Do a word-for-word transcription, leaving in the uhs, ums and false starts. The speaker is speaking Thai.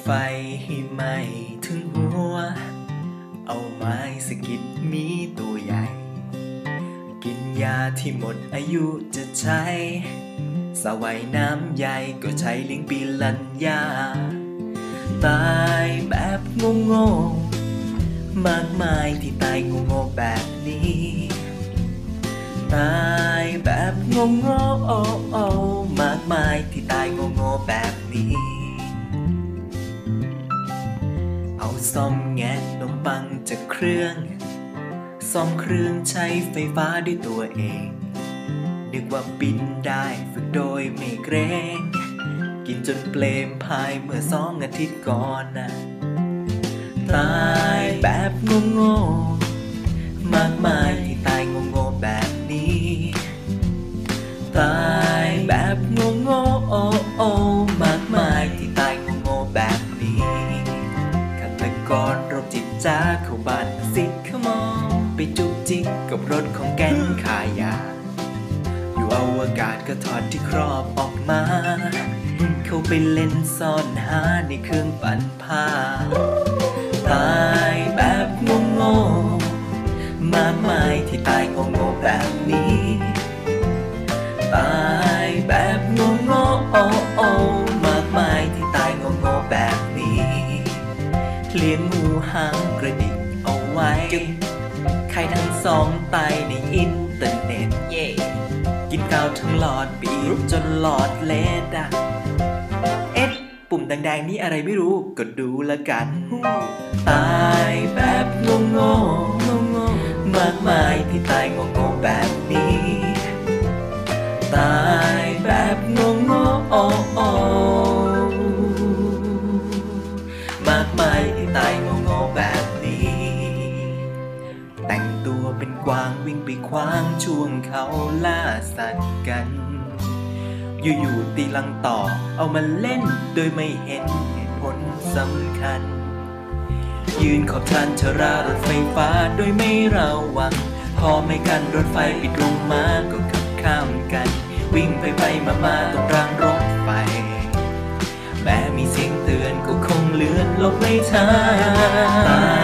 ให้ไหม้ถึงหัวเอาไม้สะกิดมีตัวใหญ่กินยาที่หมดอายุจะใช้สระว่ายน้ำใหญ่ก็ใช้ลิงปีลัญญาตายแบบงงๆมากมายที่ตายงงๆแบบนี้ตายแบบงงๆมากมายที่ตายงงๆแบบนี้เอาซ่อมแงะขนมปังจากเครื่องซ่อมเครื่องใช้ไฟฟ้าด้วยตัวเองนึกว่าบินได้ฝึกโดยไม่เกรงกินจนเปลมพายเมื่อสองอาทิตย์ก่อนนะตายแบบงงๆมากมายที่ตายงงๆแบบนี้ตายแบบงงๆมากมายที่ตายงงๆแบบนี้ฆาตกรโรคจิตจ้าเข้าบ้านสิขมองไปจุกจิกกับรถของแก๊งขายาอยู่อวกาศก็ถอดที่ครอบออกมาเข้าไปเล่นซ่อนหาในเครื่องปั่นผ้าตายแบบงงๆมากมายที่ตายงงๆแบบนี้ตายแบบงงๆมากมายที่ตายงงๆแบบนี้เลี้ยงงูหางกระดิกเอาไว้ใครทั้งสองตายในอินเทอร์เน็ตเย่กินข้าวทั้งหลอดปีจนหลอดเลดอะเอ๊ะปุ่มแดงๆนี่อะไรไม่รู้ก็ดูละกันตายแบบงงๆมากมายที่ตายงงๆแบบนี้ตายแบบงงๆมากมายที่ตายงงๆแบบนี้แต่งตัวเป็นกวางวิ่งไปคว้างช่วงเขาล่าสัตว์กันอยู่ๆตีลังต่อเอามาเล่นโดยไม่เห็นเหตุผลสำคัญยืนขอบชานชรารถไฟฟ้าโดยไม่ระวังพอไม่กันรถไฟปิดลงมาก็ขับข้ามกันวิ่งไปไปมามาตรงรางรถไฟแม้มีเสียงเตือนก็คงเลือนหลบไม่ทัน